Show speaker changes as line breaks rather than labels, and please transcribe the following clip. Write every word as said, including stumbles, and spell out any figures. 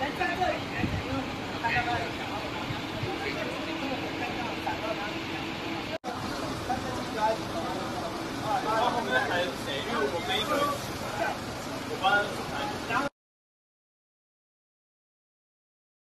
后面还谁？因为我背一个，我班。